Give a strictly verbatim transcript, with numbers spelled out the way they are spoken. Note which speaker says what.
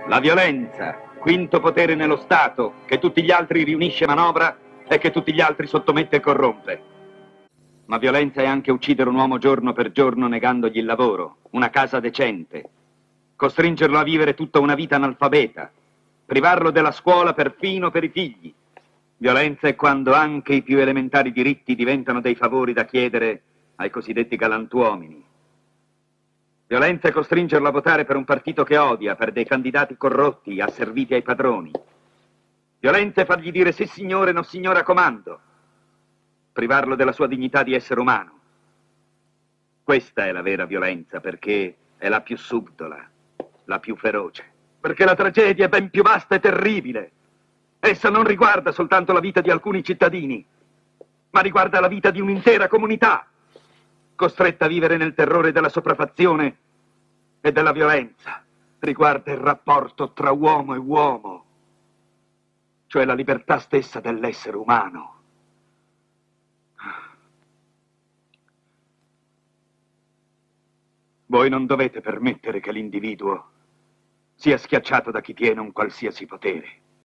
Speaker 1: La violenza, quinto potere nello Stato, che tutti gli altri riunisce e manovra e che tutti gli altri sottomette e corrompe. Ma violenza è anche uccidere un uomo giorno per giorno negandogli il lavoro, una casa decente, costringerlo a vivere tutta una vita analfabeta, privarlo della scuola perfino per i figli. Violenza è quando anche i più elementari diritti diventano dei favori da chiedere ai cosiddetti galantuomini. Violenza è costringerlo a votare per un partito che odia, per dei candidati corrotti, asserviti ai padroni. Violenza è fargli dire sì signore, no signore a comando. Privarlo della sua dignità di essere umano. Questa è la vera violenza, perché è la più subdola, la più feroce. Perché la tragedia è ben più vasta e terribile. Essa non riguarda soltanto la vita di alcuni cittadini, ma riguarda la vita di un'intera comunità, costretta a vivere nel terrore della sopraffazione e della violenza. Riguarda il rapporto tra uomo e uomo, cioè la libertà stessa dell'essere umano. Voi non dovete permettere che l'individuo sia schiacciato da chi tiene un qualsiasi potere.